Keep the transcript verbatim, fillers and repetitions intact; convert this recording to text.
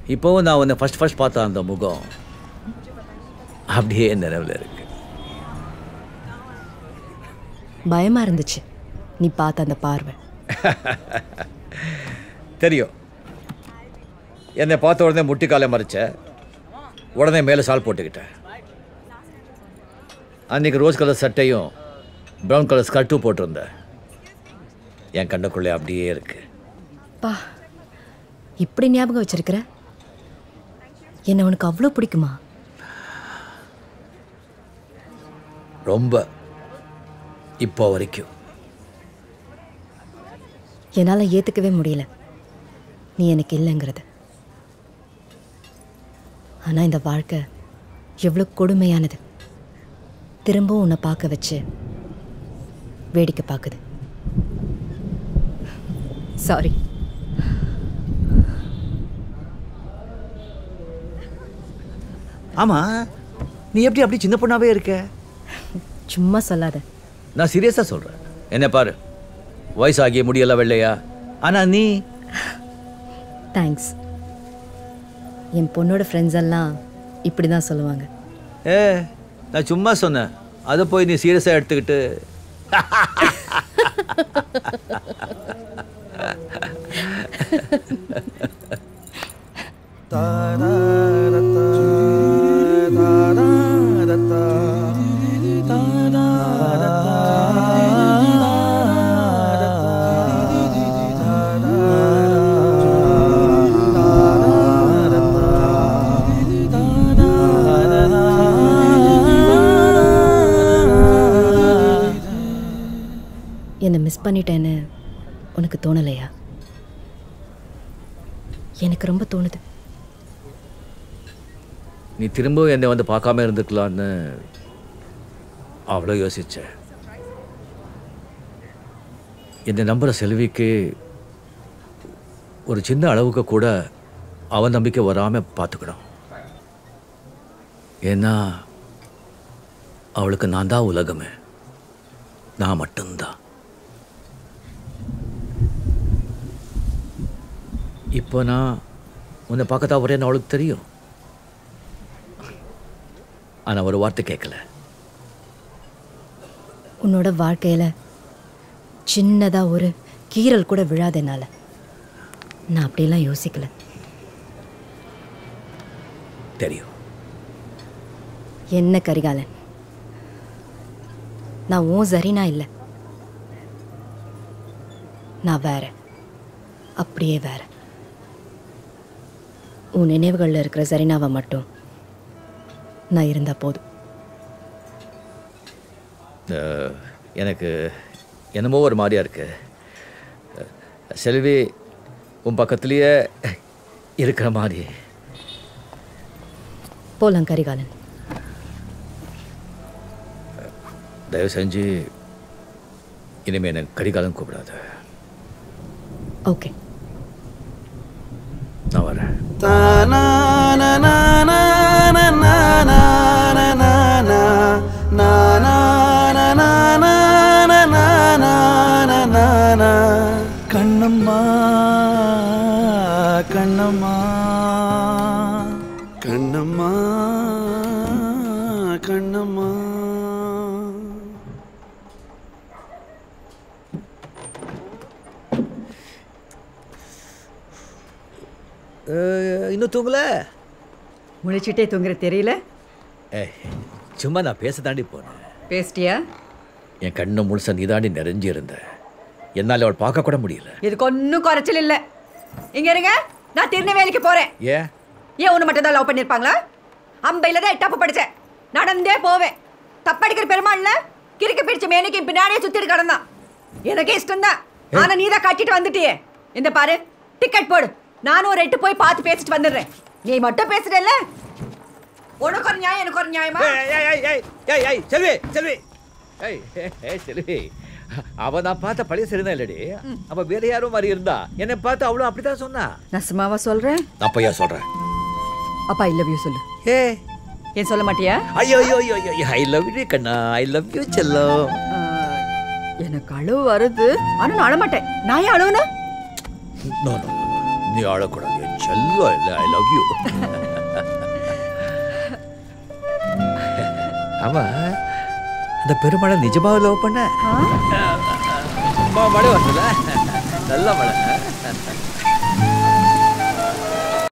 இப்போவும் நான் உன்னை ஃபர்ஸ்ட் ஃபர்ஸ்ட் பார்த்த அந்த முகம் அப்படியே நினைவில் இருக்கு. பயமா இருந்துச்சு நீ பார்த்த அந்த பார்வை. தெரியும். என்னை பார்த்த உடனே முட்டிக்காலை மறைச்ச, உடனே மேலே சால் போட்டுக்கிட்டேன். அன்றைக்கி ரோஸ் கலர் சட்டையும் ப்ரௌன் கலர் ஸ்கர்ட்டும் போட்டிருந்தேன். என் கண்ணுக்குள்ளே அப்படியே இருக்கு. பா, இப்படி ஞாபகம் வச்சிருக்கிற? என்ன உனக்கு அவ்வளோ பிடிக்குமா? ரொம்ப. இப்போ வரைக்கும் என்னால் ஏற்றுக்கவே முடியல நீ எனக்கு இல்லைங்கிறது. ஆனால் இந்த வாழ்க்கை எவ்வளோ கொடுமையானது. திரும்பவும் உன்னை பார்க்க வச்சு வேடிக்கை பார்க்குது. சாரி. ஆமா, நீ எப்படி அப்படி சின்ன பொண்ணாவே இருக்க? சும்மா சொல்லாத. நான் சீரியஸாக சொல்கிறேன். என்ன பாரு, வயசாகிய முடியெல்லாம் வெள்ளையா, ஆனால் நீ. தேங்க்ஸ். என் பொண்ணோட ஃப்ரெண்ட்ஸ் எல்லாம் இப்படி தான் சொல்லுவாங்க. ஏ, நான் சும்மா சொன்னேன். அதை போய் நீ சீரியஸாக எடுத்துக்கிட்டு. என்னை மிஸ் பண்ணிட்டேன்னு உனக்கு தோணலையா? எனக்கு ரொம்ப தோணுது. நீ திரும்பவும் என்னை வந்து பார்க்காம இருந்துக்கலான்னு அவ்வளோ யோசிச்சேன். என்னை நம்புகிற செல்விக்கு ஒரு சின்ன அளவுக்கு கூட அவன் நம்பிக்கை வராமல் பார்த்துக்கணும். ஏன்னா அவளுக்கு நான் தான் உலகமே, நான் மட்டும்தான். இப்போ நான் உன்னை பார்க்கத்தான் வரேன்னு அவளுக்கு தெரியும். ஆனால் ஒரு வார்த்தை கேட்கல. உன்னோட வாழ்க்கையில் சின்னதாக ஒரு கீறல் கூட விழாதனால நான் அப்படியெல்லாம் யோசிக்கல. தெரியும். என்ன கரிகாலன், நான் உன் சரினா இல்லை. நான் வேற, அப்படியே வேற. உன் நினைவுகளில் இருக்கிற சரினாவை மட்டும் நான் இருந்தா போதும். எனக்கு என்னமோ ஒரு மாதிரியா இருக்கு. செல்வி உன் பக்கத்துலேயே இருக்கிற மாதிரி. போலாம் கரிகாலன். தயவு செஞ்சு இனிமே எனக்கு கரிகாலன் கூப்பிடாத. ஓகே, நான் வரேன். கண்ணம்மா கண்ணம்மா கண்ணம்மா கண்ணம்மா. இன்னும் தூங்கல? முழிச்சுட்டே தூங்குற தெரியல. ஏய், சும்மா நான் பேச தாண்டி போனேன். பேசிட்டியா? என் கண்ணு முழுசா நீ தாண்டி நிறைஞ்சி இருந்த. என்னால் அவள் பார்க்க கூட முடியல. இதுக்கு ஒன்றும் குறைச்சல் இல்லை. இங்க இருங்க, நான் திருநெல்வேலிக்கு போறேன். ஏன்? ஏன் ஒன்று மட்டும் தான் லவ் பண்ணியிருப்பாங்களா? அம்பையில் தான் எட்டாப்பு படித்தேன். நடந்தே போவேன். தப்படிக்கிற பெருமாள்ல கிறுக்கு பிடிச்ச மேனைக்கு பின்னாடியே சுற்றிட்டு கிடந்தான். எனக்கு இஷ்டம் தான். ஆனால் நீ தான் கட்டிட்டு வந்துட்டியே. இந்த பாரு, டிக்கெட் போடு. நானும் ஒரு எட்டு போய் பார்த்து பேசிட்டு வந்துடுறேன். நீ மட்டும் பேசுறல்ல, உனக்கு ஒரு நியாயம் எனக்கு ஒரு நியாயமா? செல்வி செல்வி செல்வி, அவ நான் பார்த்த பழைய சரிதான் இல்லடி. அவ வேற யாரும் மாதிரி இருந்தா. என்னை பார்த்து அவளும் அப்படிதான் சொன்னா. நான் சும்மாவா சொல்றேன்? அப்பையா சொல்றேன். அப்பா ஐ லவ் யூ சொல்லு. ஏ, ஏன் சொல்ல மாட்டியா? ஐயோ ஐயோ ஐயோ, ஐ லவ் யூ கண்ணா, ஐ லவ் யூ செல்லம். எனக்கு அழுவு வருது, ஆனா நான் அழ மாட்டேன். நான் ஏன் அழுவுன? நோ நோ, நீ அழக்கூடாது. செல்லம் இல்ல, ஐ லவ் யூ. ஆமா, அந்த பெருமாளை நிஜமாவே லவ் பண்ண? மழை வரல, நல்ல மழை.